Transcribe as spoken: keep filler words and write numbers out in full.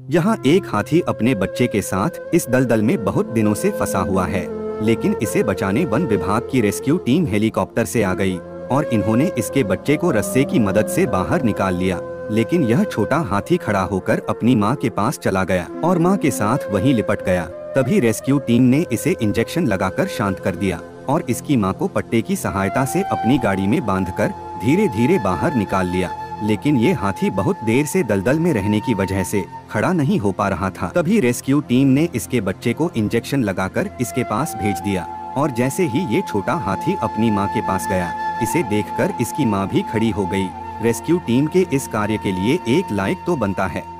यहाँ एक हाथी अपने बच्चे के साथ इस दलदल में बहुत दिनों से फंसा हुआ है, लेकिन इसे बचाने वन विभाग की रेस्क्यू टीम हेलीकॉप्टर से आ गई और इन्होंने इसके बच्चे को रस्से की मदद से बाहर निकाल लिया। लेकिन यह छोटा हाथी खड़ा होकर अपनी माँ के पास चला गया और माँ के साथ वहीं लिपट गया। तभी रेस्क्यू टीम ने इसे इंजेक्शन लगाकर शांत कर दिया और इसकी माँ को पट्टे की सहायता से अपनी गाड़ी में बांधकर धीरे धीरे बाहर निकाल लिया। लेकिन ये हाथी बहुत देर से दलदल में रहने की वजह से खड़ा नहीं हो पा रहा था। तभी रेस्क्यू टीम ने इसके बच्चे को इंजेक्शन लगाकर इसके पास भेज दिया और जैसे ही ये छोटा हाथी अपनी माँ के पास गया, इसे देखकर इसकी माँ भी खड़ी हो गई। रेस्क्यू टीम के इस कार्य के लिए एक लाइक तो बनता है।